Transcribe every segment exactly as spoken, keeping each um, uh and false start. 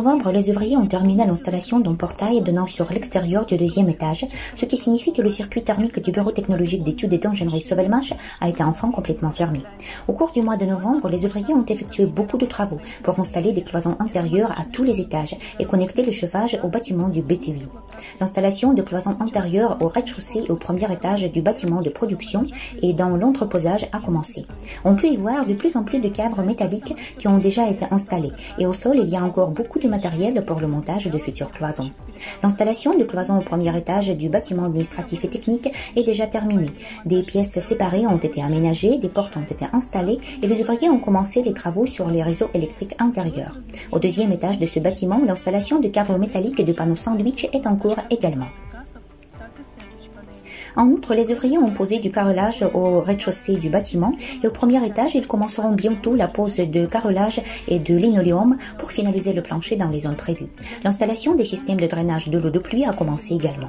novembre, les ouvriers ont terminé l'installation d'un portail donnant sur l'extérieur du deuxième étage, ce qui signifie que le circuit thermique du Bureau technologique d'études et d'ingénierie Sovelmash a été enfin complètement fermé. Au cours du mois de novembre, les ouvriers ont effectué beaucoup de travaux pour installer des cloisons intérieures à tous les étages et connecter le chauffage au bâtiment du B T U I. L'installation de cloisons intérieures au rez-de-chaussée et au premier étage du bâtiment de production et dans l'entreposage a commencé. On peut y voir de plus en plus de cadres métalliques qui ont déjà été installés et au sol il y a encore beaucoup de matériel pour le montage de futures cloisons. L'installation de cloisons au premier étage du bâtiment administratif et technique est déjà terminée. Des pièces séparées ont été aménagées, des portes ont été installées et les ouvriers ont commencé les travaux sur les réseaux électriques intérieurs. Au deuxième étage de ce bâtiment, l'installation de cadres métalliques et de panneaux sandwich est en cours également. En outre, les ouvriers ont posé du carrelage au rez-de-chaussée du bâtiment et au premier étage, ils commenceront bientôt la pose de carrelage et de linoléum pour finaliser le plancher dans les zones prévues. L'installation des systèmes de drainage de l'eau de pluie a commencé également.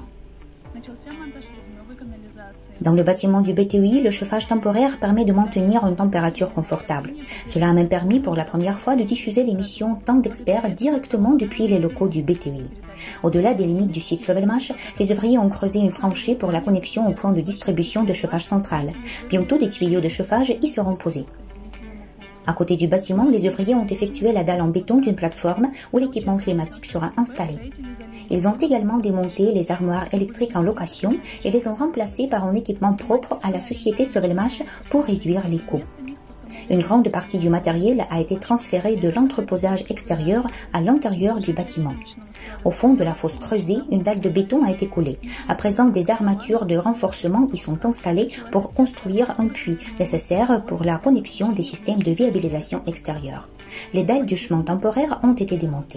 Dans le bâtiment du B T U I, le chauffage temporaire permet de maintenir une température confortable. Cela a même permis pour la première fois de diffuser l'émission Temps d'experts directement depuis les locaux du B T U I. Au-delà des limites du site Sovelmash, les ouvriers ont creusé une tranchée pour la connexion au point de distribution de chauffage central. Bientôt, des tuyaux de chauffage y seront posés. À côté du bâtiment, les ouvriers ont effectué la dalle en béton d'une plateforme où l'équipement climatique sera installé. Ils ont également démonté les armoires électriques en location et les ont remplacées par un équipement propre à la société Sovelmash pour réduire les coûts. Une grande partie du matériel a été transférée de l'entreposage extérieur à l'intérieur du bâtiment. Au fond de la fosse creusée, une dalle de béton a été coulée. À présent, des armatures de renforcement y sont installées pour construire un puits nécessaire pour la connexion des systèmes de viabilisation extérieure. Les dalles du chemin temporaire ont été démontées.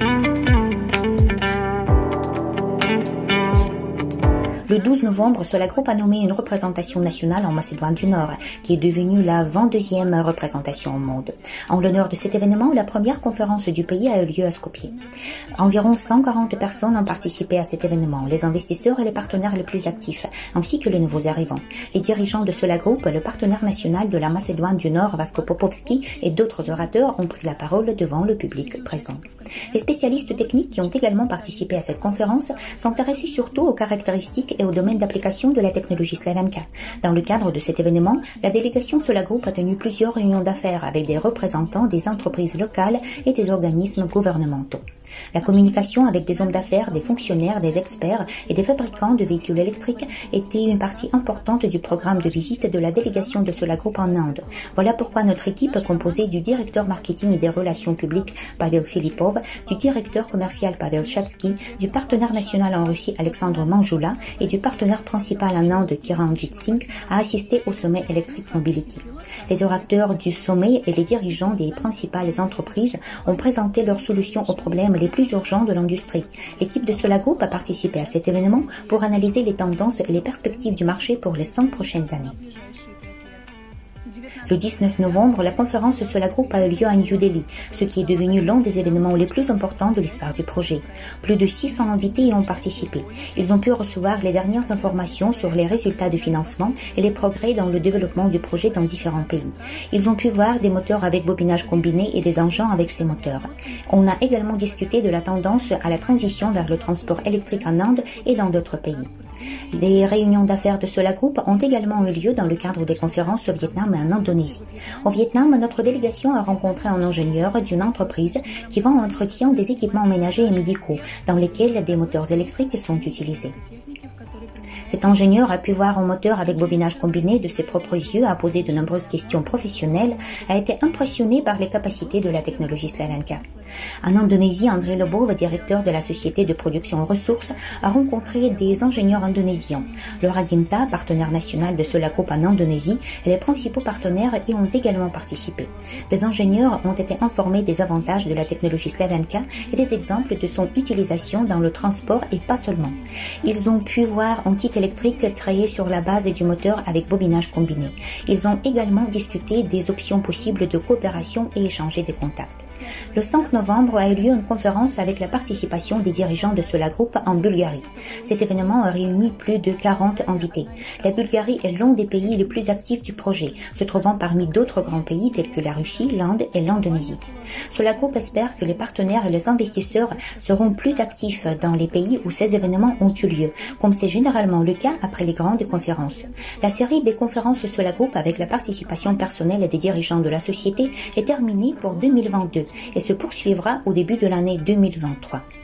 Le douze novembre, Sola Group a nommé une représentation nationale en Macédoine du Nord, qui est devenue la vingt-deuxième représentation au monde. En l'honneur de cet événement, la première conférence du pays a eu lieu à Skopje. Environ cent quarante personnes ont participé à cet événement, les investisseurs et les partenaires les plus actifs, ainsi que les nouveaux arrivants. Les dirigeants de Sola Group, le partenaire national de la Macédoine du Nord, Vasko Popovski, et d'autres orateurs ont pris la parole devant le public présent. Les spécialistes techniques qui ont également participé à cette conférence s'intéressaient surtout aux caractéristiques et au domaine d'application de la technologie Slavenka. Dans le cadre de cet événement, la délégation Sola Group a tenu plusieurs réunions d'affaires avec des représentants des entreprises locales et des organismes gouvernementaux. La communication avec des hommes d'affaires, des fonctionnaires, des experts et des fabricants de véhicules électriques était une partie importante du programme de visite de la délégation de Sola Group en Inde. Voilà pourquoi notre équipe, composée du directeur marketing et des relations publiques Pavel Filipov, du directeur commercial Pavel Chatsky, du partenaire national en Russie Alexandre Manjoula et du partenaire principal en Inde Kiranjit Singh, a assisté au sommet Electric Mobility. Les orateurs du sommet et les dirigeants des principales entreprises ont présenté leurs solutions aux problèmes les plus urgents de l'industrie. L'équipe de Sola Group a participé à cet événement pour analyser les tendances et les perspectives du marché pour les cinq prochaines années. Le dix-neuf novembre, la conférence Sola Group a eu lieu à New Delhi, ce qui est devenu l'un des événements les plus importants de l'histoire du projet. Plus de six cents invités y ont participé. Ils ont pu recevoir les dernières informations sur les résultats de financement et les progrès dans le développement du projet dans différents pays. Ils ont pu voir des moteurs avec bobinage combiné et des engins avec ces moteurs. On a également discuté de la tendance à la transition vers le transport électrique en Inde et dans d'autres pays. Les réunions d'affaires de Sola Group ont également eu lieu dans le cadre des conférences au Vietnam et en Indonésie. Au Vietnam, notre délégation a rencontré un ingénieur d'une entreprise qui vend et entretient des équipements ménagers et médicaux, dans lesquels des moteurs électriques sont utilisés. Cet ingénieur a pu voir un moteur avec bobinage combiné de ses propres yeux, a posé de nombreuses questions professionnelles, a été impressionné par les capacités de la technologie Slavenka. En Indonésie, André Lobov, directeur de la société de production ressources, a rencontré des ingénieurs indonésiens. Laura Ginta, partenaire national de Sola Group en Indonésie, et les principaux partenaires y ont également participé. Des ingénieurs ont été informés des avantages de la technologie Slavenka et des exemples de son utilisation dans le transport et pas seulement. Ils ont pu voir un kit électrique créé sur la base du moteur avec bobinage combiné. Ils ont également discuté des options possibles de coopération et échangé des contacts. Le cinq novembre a eu lieu une conférence avec la participation des dirigeants de Sola Group en Bulgarie. Cet événement a réuni plus de quarante invités. La Bulgarie est l'un des pays les plus actifs du projet, se trouvant parmi d'autres grands pays tels que la Russie, l'Inde et l'Indonésie. Sola Group espère que les partenaires et les investisseurs seront plus actifs dans les pays où ces événements ont eu lieu, comme c'est généralement le cas après les grandes conférences. La série des conférences Sola Group avec la participation personnelle des dirigeants de la société est terminée pour deux mille vingt-deux et se poursuivra au début de l'année deux mille vingt-trois.